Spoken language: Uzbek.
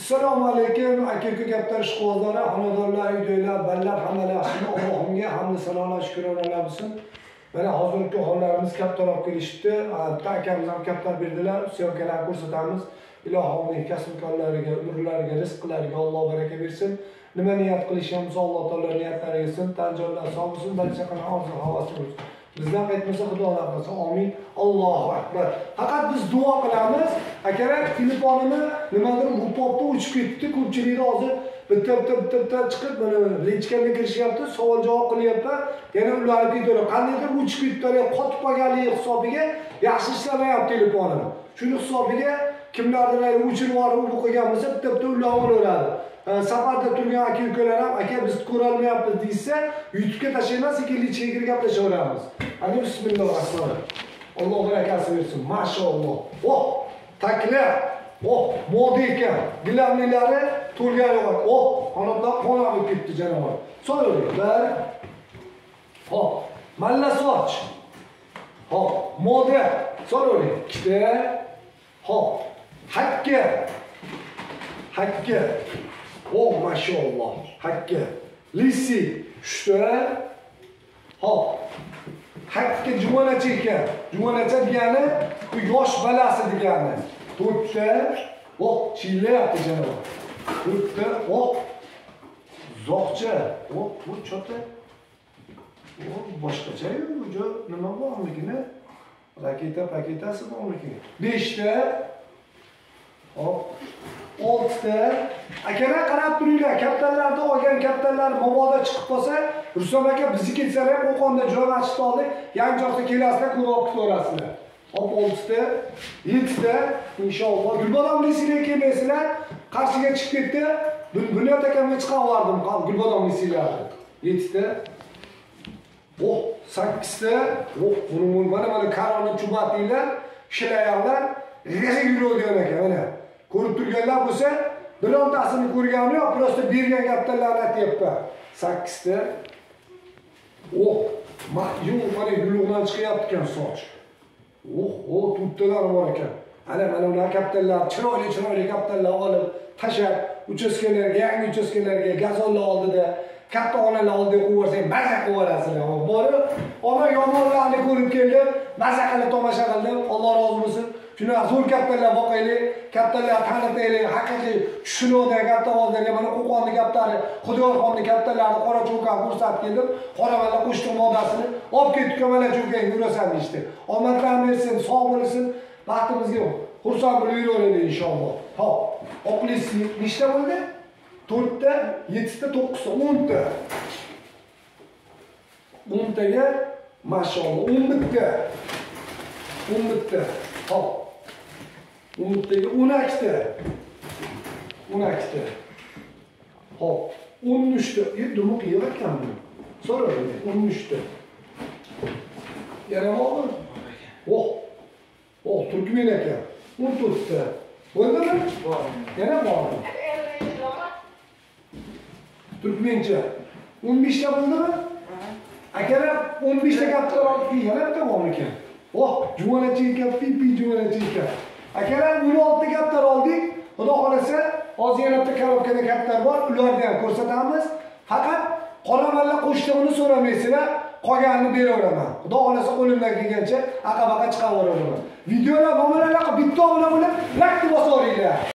Assalomu alaykum, aka-uka kaptar ishqibozlari, xonadonlar, uydagilar, ballar, hammalar yaxshimi? Allohimga hamd sanolar, shukronlar bo'lsin. Mana hozirgi hollarimiz kaptar olib kelishibdi. Bitta akamiz ham kaptar berdilar. Syomkalar ko'rsatamiz. Ilohimning kasb-korlariga, umrlariga, rizqlariga Alloh baraka bersin. Nima niyat qilishimiz Alloh taolo niyatlariga sin, tanjonlar sog' bo'lsin, barcha qana orzu havosi bo'lsin. Bizdan qaytmasa Xudo rahmat. Amin. Allohu akbar. Faqat biz duo qilamiz. Akalar telefonimni nimadir bu popda o'chib ketdi. Ko'pchilik hozir bitta chiqib mana lechkaga kirishyapti, savol javob qilyapti. Yana ularni ketadi. Qandaydir o'chib ketdi, qotib qolganligi hisobiga yaxshi ishlamayapti telefonim. Shuni hisobiga kimlardir o'chirib yuborib bu qilgan bo'lsa, bitta ularni olaveradi. Safarda turgan aka-ukalar ham aka biz ko'ra olmayapmiz deysa, YouTube'ga tashlaymiz, sekinlik chegirib gaplashaveramiz. Ana bismillahirrohmanirrohim. Alloh barakasi bersin. Mashalloh. Oh, taklif. Oh, moda ekan. Gilamlilari to'lgani bor. Oh, qanotlar qona bo'lib ketdi janob. So'raylar. Hop, malla soch. Hop, moda. So'raylar. Ikkita. Hop, hakka. Hakka. Oh, mashalloh. Hakka. Lisi. Uchta. Hop. Hakka jumonacha ekan. Jumonacha degani bu yosh balasi degani. To'rtta. Oh, chilyapti janob. To'rtta. Oh. Zoqcha. Oh, bu chota. Oh, boshqacha-yu, bu nima borligini? Paketasi borligini. 5 ta. Hop. 6 ta. Akalar qarab turinglar, kaptallarda olgan kaptallar mabodo chiqib qolsa, Rustam aka bizni ketsalar ham Qo'qonda joy ochib oldik. Yangi joyda kelasizlar, ko'rib olib ketaverasizlar. Hop 6 ta, 7 ta inshaalloh. Gulbodom lisiga kelmaysizlar, Qarshiga chiqib ketdi. Bunyod akamga chiqaverdim Gulbodom lisilarni. 7 ta. Oh, 8 ta. Oh, buni mana karoni chubatinglar, shilayarlar, yuradigan ekan mana. Ko'rib turganlar bo'lsa, birontasini ko'rgani yo'q, prosta bergan kaptallarni aytyapman. 8 ta. Oh, mana gulug'dan chiqyapti ekan soch. Oh, to'rttalar bor ekan. Mana ular kaptallar, chiroyli kaptallar olib, tashab, uchastkalarga, yangi uchastkalarga, gazonlar oldida, katta onalar oldida qo'yib maza qilib borib, ona yomonlarni ko'rib keldim, maza qilib tomosha qildim. Alloh rozi bo'lsin. Shuna zo'r kaptallar boqaylik, kaptallar tanitaylik, haqiqiy tushunuvda katta ovozlarga mana Qo'qonning kaptari, Xudoyorxonning kaptallarini qora cho'kan ko'rsatib keldim. Qoramalla qo'shtiq modasini olib ketdik, mana cho'kan yurasan deydi. Omadlar bersin, sog' bo'lsin, baxtimizga xursand bo'lib yuraveraylik inshaalloh. Hop, oqlisi nechta bo'ldi? 4 ta, 7 ta, 9 ta, 10 ta. 10 taga mashalloh 11 ta. 11 ta. Hop. 11 taga 12 ta. 12 ta. Hop. 13 ta. Dumuq yevakan bu. So'raylik. 13 ta. Yana bormi? Oh, turkmen ekan. 14 ta. Bo'ldimi? Bor. Yana bormi? Turkmencha. 15 ta bo'ldimi? Akalar 15 ta kaptar olib yana bitta bor ekan. Oh, jumonachi ekan, pipi jumonachi ekan. Akalar 16 ta kaptar oldik. Xudo xolasa, hozir yana bitta korobkada kaptar bor, ularni ham ko'rsatamiz. Faqat qoramalla qo'shtig'ini so'ramaysizlar, qolganini beraveraman. Xudo xolasa qo'limdan kelgancha aqabaqa chiqaraveraman. Videolar mo'minalar bitta bilan like bosaveringlar.